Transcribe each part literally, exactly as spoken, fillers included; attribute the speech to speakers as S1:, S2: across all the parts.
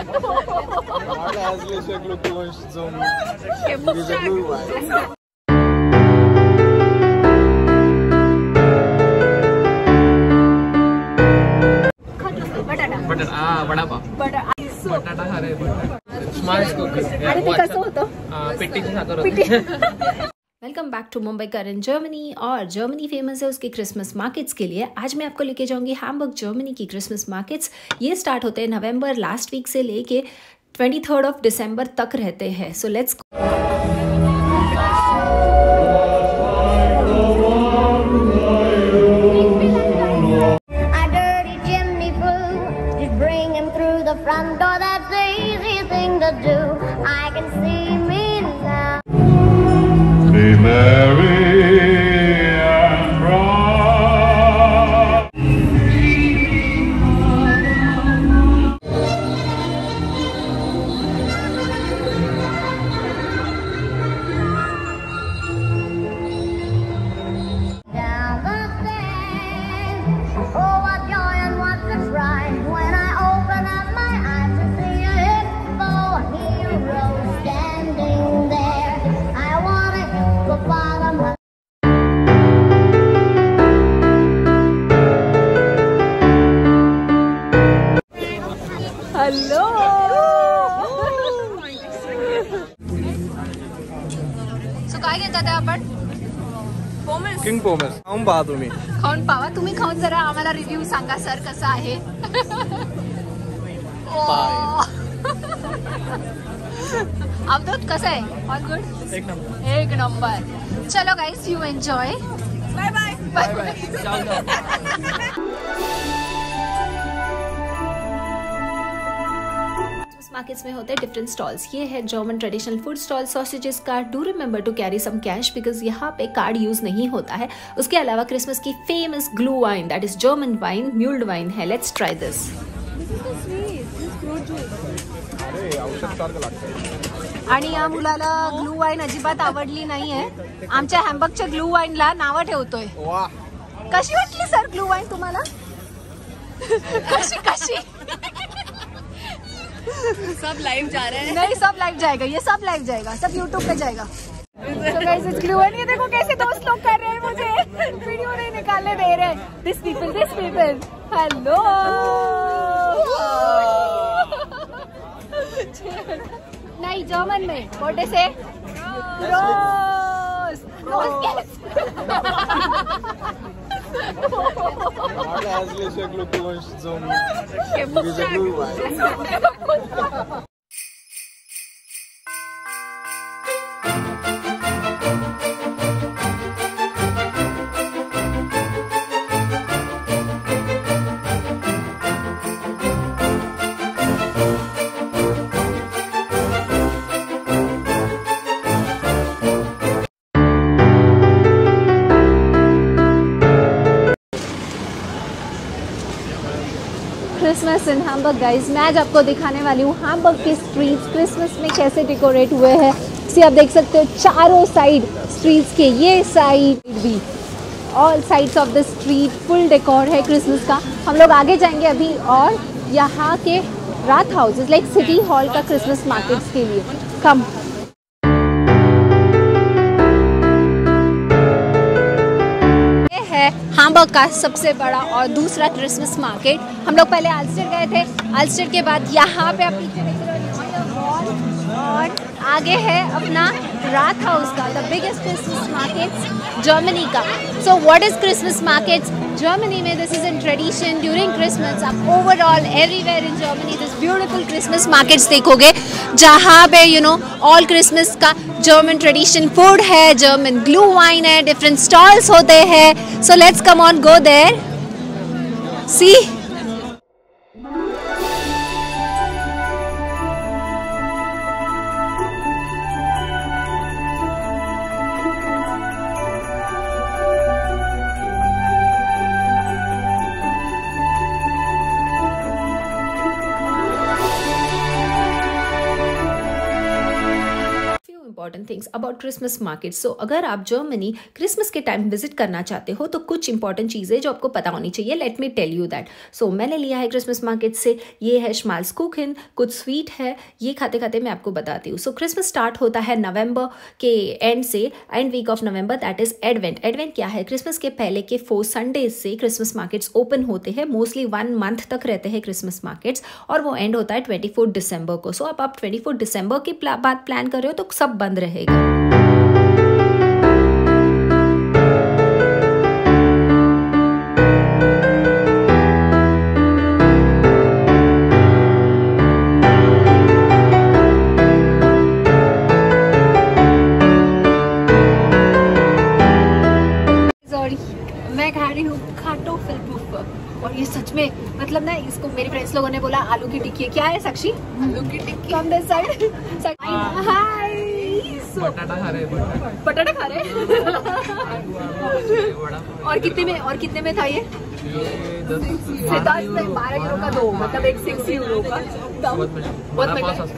S1: hässlicher Glückwunsch zum dieser Glühwein.
S2: बटाटा हा वडापाव बटाटा हा रे स्मॅश कुकर आणि ते कसं होतं पिट्टीची साखर होती.
S3: Welcome back to Mumbai current Germany. और जर्मनी फेमस है उसके क्रिसमस मार्केट्स के लिए। आज मैं आपको लेके जाऊंगी हैम्बर्ग जर्मनी की क्रिसमस मार्केट्स। ये स्टार्ट होते हैं नवंबर लास्ट वीक से लेके ट्वेंटी थर्ड ऑफ दिसंबर तक रहते हैं। So let's
S4: front door, that's the easy thing to do. I can see me now.
S5: Be merry and bright.
S4: Down the stairs, oh what joy and what surprise when I open up my eyes to see a hippo hero standing there. I wanna go follow my.
S3: Hello so काय घेतात ते आपण? पोमस
S1: king पोमस खाऊन पहा तुम्ही.
S3: खाऊन पावा तुम्ही, खाऊन जरा आम्हाला रिव्ह्यू सांगा सर कसा आहे. अवधूत कसं आहे? ऑल गुड,
S2: एक नंबर
S3: एक नंबर. चलो guys, you enjoy. Bye bye bye bye. Markets में होते हैं डिफरेंट स्टॉल्स. ये है German traditional food stall sausages का. Do remember to carry some cash because यहाँ पे कार्ड यूज नहीं होता है. उसके अलावा क्रिसमस की famous glühwein, that is German wine, mulled wine है. Let's try this. आणि या मुलाला ग्लू वाईन अजिबात आवडली नाहीये. आमच्या हॅम्बर्गच्या ग्लू वाईनला नावं ठेवतोय. कशी वाटली सर ग्लू वाईन तुम्हाला? कशी कशी?
S6: सब लाइव जा रहे हैं.
S3: नहीं, सब लाइव जाएगा, ये सब लाइव जाएगा, सब यूट्यूब पे जाएगा. तो गाइस इट्स ग्लू वाइन. ये देखो कैसे दोस्त लोग कर रहे हैं, मुझे वीडियो नहीं निकालने दे रहे. This people this people hello. नहीं, जर्मन में बर्थडे से रोज रोज.
S1: Herzlichen Glückwunsch zum dieser Glühwein.
S3: Christmas in Hamburg guys. मैं आज आपको दिखाने वाली हूँ हैम्बर्ग के स्ट्रीट्स क्रिसमस में कैसे डेकोरेट हुए हैं. सी आप देख सकते हो चारों साइड स्ट्रीट्स के, ये साइड भी, all sides of the street full decor है क्रिसमस का. हम लोग आगे जाएंगे अभी और यहाँ के रात हाउसेस लाइक सिटी हॉल का क्रिसमस मार्केट्स के लिए. कम. हैम्बर्ग का सबसे बड़ा और दूसरा क्रिसमस मार्केट. हम लोग पहले आल्स्टर गए थे. आल्स्टर के बाद यहाँ पे आप पीछे देख रहे हो वॉल, और आगे है अपना रात हाउस का, the biggest Christmas market Germany का. So what is Christmas markets Germany में? This is in tradition during Christmas. आप overall everywhere in Germany this beautiful Christmas markets देखोगे जहाँ पे यू नो ऑल क्रिसमस का जर्मन ट्रेडिशन फूड है, German glühwein है, different stalls होते हैं. So let's come on go there. See
S7: important things about Christmas market. So अगर आप जर्मनी क्रिसमस के टाइम विजिट करना चाहते हो तो कुछ इंपॉर्टेंट चीज़ें जो आपको पता होनी चाहिए, let me tell you that. So मैंने लिया है क्रिसमस मार्केट से, ये है श्माल्सकुchen, कुछ स्वीट है, ये खाते खाते मैं आपको बताती हूँ। सो क्रिसमस स्टार्ट होता है नवंबर के एंड से, end week of November, that is advent. Advent क्या है? क्रिसमस के पहले के फोर संडेज से क्रिसमस मार्केट्स ओपन होते हैं, मोस्टली वन मंथ तक रहते हैं क्रिसमस मार्केट्स, और वो एंड होता है ट्वेंटी फोर दिसंबर को। सो so, अब आप ट्वेंटी फोर दिसंबर के बाद प्लान कर रहे हो तो सब बंद रहेगा।
S3: मैं खा रही हूँ Kartoffelpuffer, और ये सच में मतलब ना, इसको मेरे फ्रेंड्स लोगों ने बोला आलू की टिक्की। क्या है साक्षी? आलू की टिक्की। Come this side. हाय।
S2: बटाटा खा रहे हैं।
S3: बटाटा खा रहे हैं। और कितने में और कितने में था ये? दस से बारह यूरो का दो, मतलब एक सिक्स यूरो का। बहुत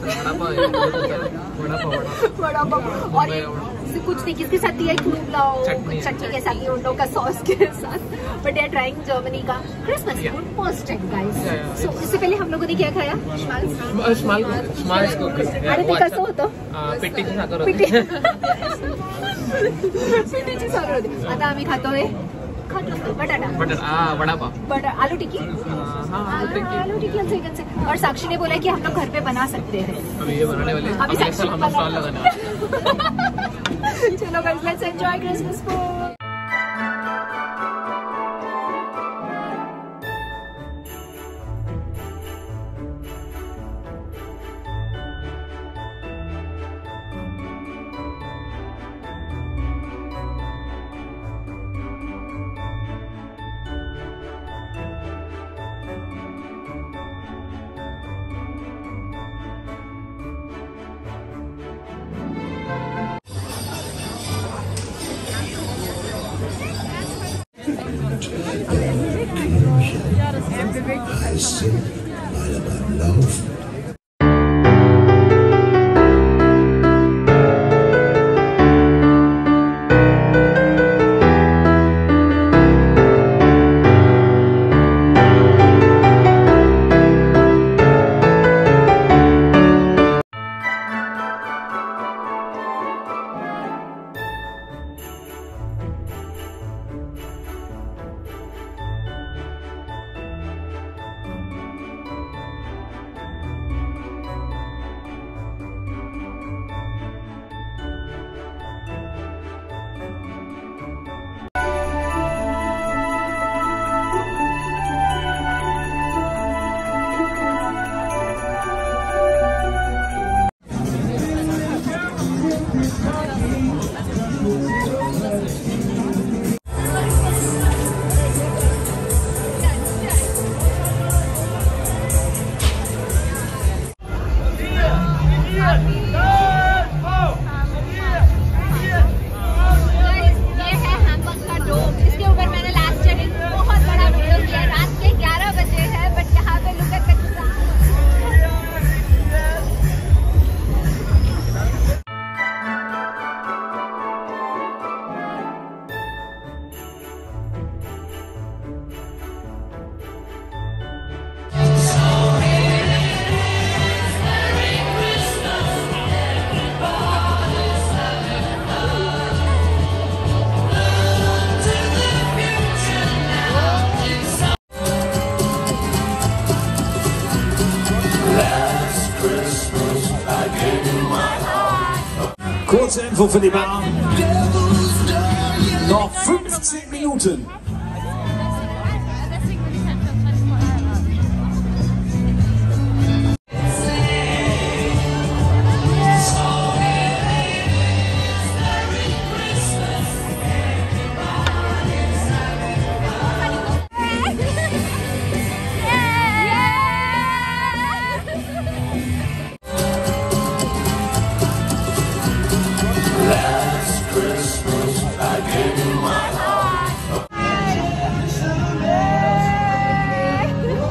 S3: बड़ा पाव। और ये कुछ नहीं, किसके साथ दिया? लाओ चटनी के साथ, उन लोग का सॉस के साथ। But they are trying Germany का Christmas food first time guys. So इससे पहले हम लोगों ने क्या खाया? अरे ते कसं होतं?
S2: पिठीची साखर होती.
S3: पिठीची साखर होती. आता आम्ही खातोय बटाटा
S2: बटाटा वडापाव,
S3: बटा आलू टिक्की, आलू टिक्की। और साक्षी ने बोला कि हम लोग घर पे बना सकते हैं।
S2: अभी ये बनाने वाले हैं, अगले साल हम स्टॉल लगाने वाले।
S3: चलो guys, let's enjoy Christmas food.
S8: Kurze Info für die Bahn. Noch fünfzehn Minuten.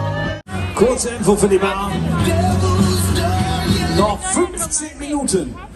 S8: Kurze Info für die Bahn. Noch fünfzehn Minuten.